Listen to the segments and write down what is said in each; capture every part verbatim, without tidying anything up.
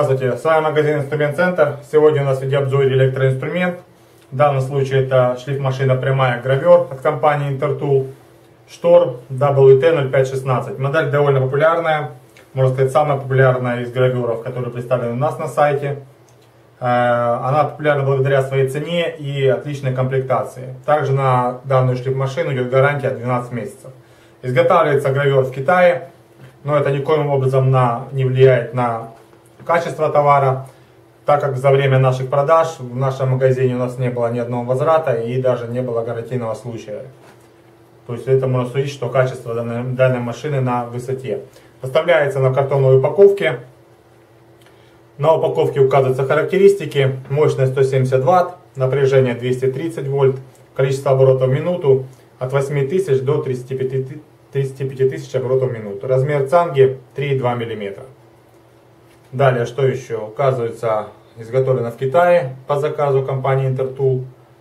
Здравствуйте, с вами магазин Инструмент Центр. Сегодня у нас в видеообзоре электроинструмент. В данном случае это шлифмашина прямая гравер от компании Intertool Шторм дабл ю ти ноль пять шестнадцать. Модель довольно популярная, можно сказать, самая популярная из граверов, которые представлены у нас на сайте. Она популярна благодаря своей цене и отличной комплектации. Также на данную шлифмашину идет гарантия двенадцать месяцев. Изготавливается гравер в Китае, но это никоим образом на, не влияет на качество товара, так как за время наших продаж в нашем магазине у нас не было ни одного возврата и даже не было гарантийного случая. То есть это можно судить, что качество данной, данной машины на высоте. Поставляется на картонной упаковке. На упаковке указываются характеристики: мощность сто семьдесят ватт, напряжение двести тридцать вольт, количество оборотов в минуту от восьми тысяч до тридцати пяти тысяч оборотов в минуту. Размер цанги три и два миллиметра. Далее, что еще? Указывается, изготовлено в Китае по заказу компании Intertool.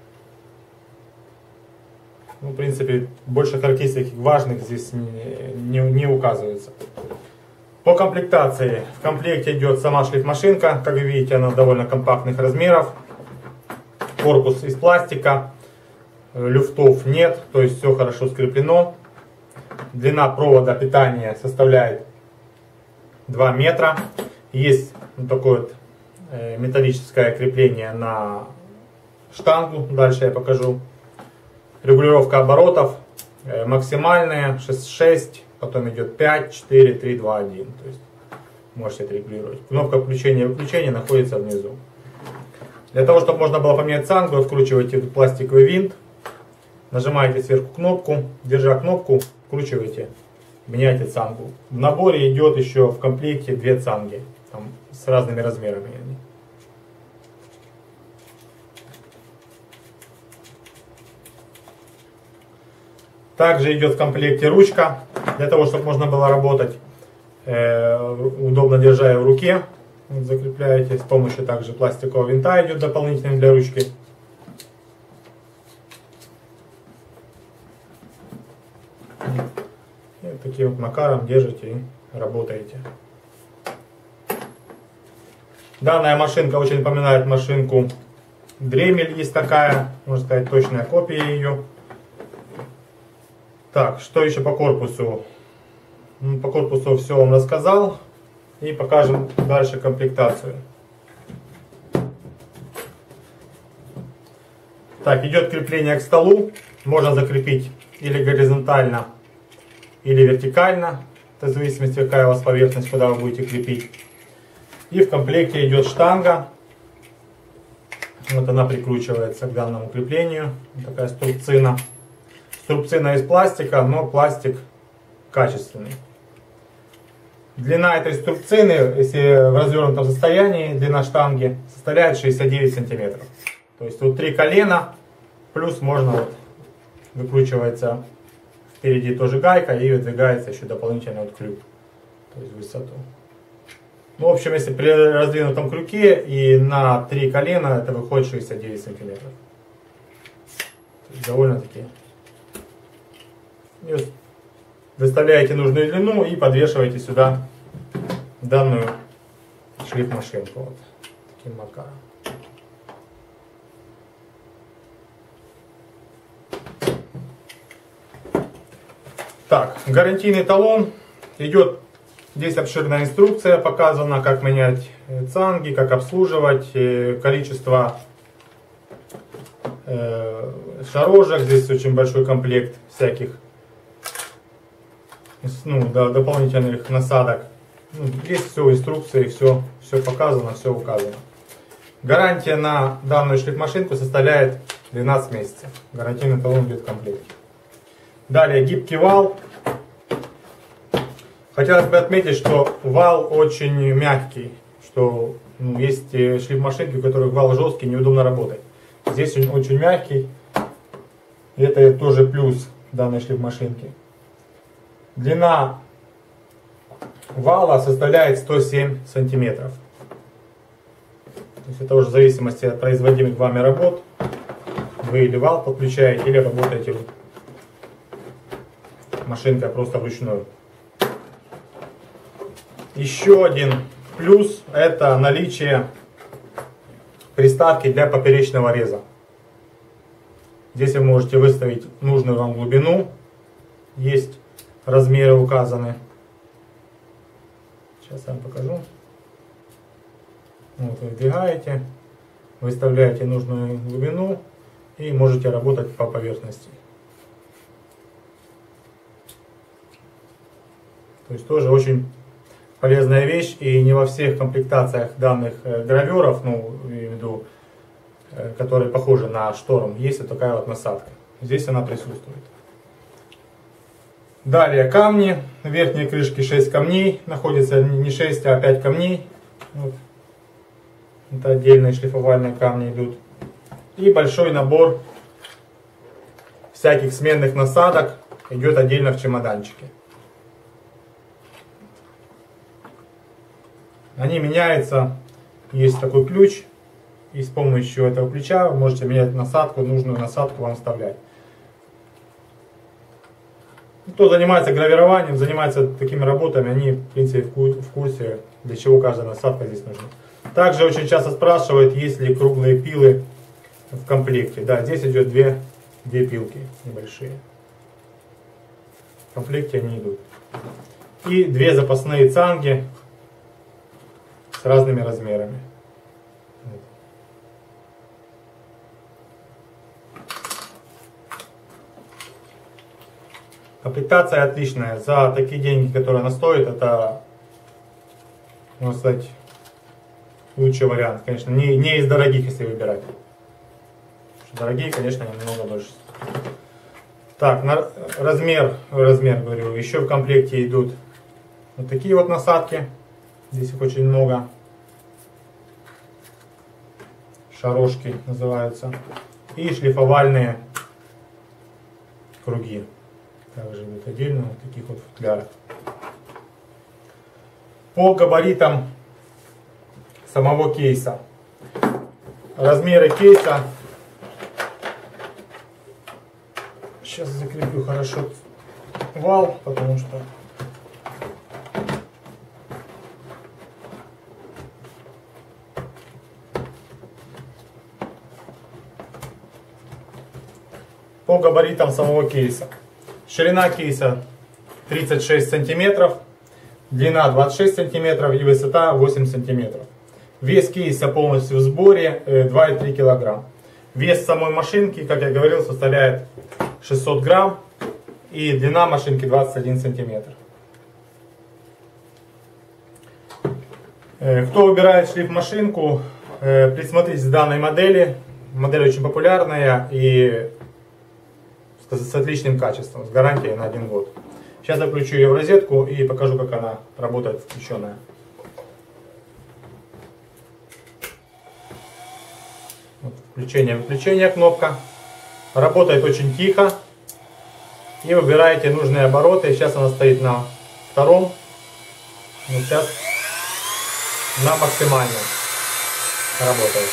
Ну, в принципе, больше характеристик важных здесь не, не, не указывается. По комплектации. В комплекте идет сама шлифмашинка. Как вы видите, она довольно компактных размеров. Корпус из пластика. Люфтов нет, то есть все хорошо скреплено. Длина провода питания составляет два метра. Есть вот такое вот металлическое крепление на штангу. Дальше я покажу. Регулировка оборотов максимальная шесть шесть, потом идет пять, четыре, три, два, один. То есть можете это регулировать. Кнопка включения и выключения находится внизу. Для того, чтобы можно было поменять цангу, откручиваете пластиковый винт. Нажимаете сверху кнопку. Держа кнопку, вкручиваете, меняете цангу. В наборе идет еще в комплекте две цанги. Там, с разными размерами. Также идет в комплекте ручка, для того, чтобы можно было работать, э, удобно держа ее в руке. Вот, закрепляете, с помощью также пластикового винта идет дополнительный для ручки. И вот таким вот макаром держите и работаете. Данная машинка очень напоминает машинку Дремель, есть такая, можно сказать, точная копия ее. Так, что еще по корпусу? По корпусу все вам рассказал. И покажем дальше комплектацию. Так, идет крепление к столу. Можно закрепить или горизонтально, или вертикально. Это в зависимости, какая у вас поверхность, куда вы будете крепить. И в комплекте идет штанга. Вот она прикручивается к данному креплению. Такая струбцина. Струбцина из пластика, но пластик качественный. Длина этой струбцины, если в развернутом состоянии, длина штанги составляет шестьдесят девять сантиметров. То есть вот три колена, плюс можно вот, выкручивается впереди тоже гайка и выдвигается еще дополнительно вот крюк, то есть в высоту. Ну, в общем, если при раздвинутом крюке и на три колена, это выходит шестьдесят девять сантиметров. Довольно-таки. Выставляете нужную длину и подвешиваете сюда данную шлифмашинку. Вот таким макаром. Так, гарантийный талон. Идет здесь обширная инструкция, показана, как менять цанги, как обслуживать, количество э, шарожек. Здесь очень большой комплект всяких, ну, до дополнительных насадок. Ну, здесь все в инструкции, все, все показано, все указано. Гарантия на данную шлифмашинку составляет двенадцать месяцев. Гарантийный талон идет в комплекте. Далее гибкий вал. Хотелось бы отметить, что вал очень мягкий. Что ну, есть шлифмашинки, у которых вал жесткий, неудобно работать. Здесь он очень мягкий. И это тоже плюс данной шлифмашинки. Длина вала составляет сто семь сантиметров. То есть это уже в зависимости от производимых вами работ. Вы или вал подключаете, или работаете машинкой просто вручную. Еще один Плюс это наличие приставки для поперечного реза. Здесь вы можете выставить нужную вам глубину. Есть размеры указаны. Сейчас я вам покажу. Вот, вы вдвигаете, выставляете нужную глубину и можете работать по поверхности. То есть тоже очень полезная вещь, и не во всех комплектациях данных э, граверов, ну, имею в виду, э, которые похожи на шторм, есть вот такая вот насадка. Здесь она присутствует. Далее камни. В верхней крышке шесть камней. Находится не шесть, а пять камней. Вот. Это отдельные шлифовальные камни идут. И большой набор всяких сменных насадок идет отдельно в чемоданчике. Они меняются, есть такой ключ, и с помощью этого ключа вы можете менять насадку, нужную насадку вам вставлять. Кто занимается гравированием, занимается такими работами, они в принципе в курсе, для чего каждая насадка здесь нужна. Также очень часто спрашивают, есть ли круглые пилы в комплекте. Да, здесь идет две, две пилки небольшие. В комплекте они идут. И две запасные цанги с разными размерами. Комплектация отличная. За такие деньги, которые она стоит, это, можно сказать, лучший вариант. Конечно, не, не из дорогих, если выбирать. Дорогие, конечно, немного больше. Так, на размер, размер говорю, еще в комплекте идут вот такие вот насадки. Здесь их очень много. Шарошки называются. И шлифовальные круги. Также идут отдельно в вот таких вот футлярах. По габаритам самого кейса. Размеры кейса. Сейчас закреплю хорошо вал, потому что по габаритам самого кейса. Ширина кейса тридцать шесть сантиметров, длина двадцать шесть сантиметров и высота восемь сантиметров. Вес кейса полностью в сборе два и три килограмма. Вес самой машинки, как я говорил, составляет шестьсот грамм и длина машинки двадцать один сантиметр. Кто выбирает шлифмашинку, присмотритесь к данной модели. Модель очень популярная и с отличным качеством, с гарантией на один год. Сейчас я включу ее в розетку и покажу, как она работает включенная. Вот, включение-выключение кнопка. Работает очень тихо. И выбираете нужные обороты. Сейчас она стоит на втором. Вот сейчас на максимальном работает.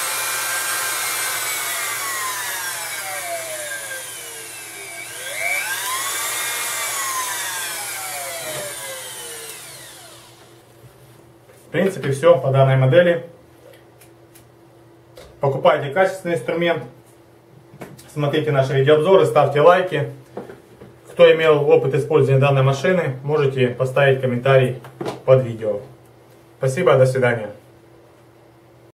В принципе, все по данной модели. Покупайте качественный инструмент. Смотрите наши видеообзоры, ставьте лайки. Кто имел опыт использования данной машины, можете поставить комментарий под видео. Спасибо, до свидания.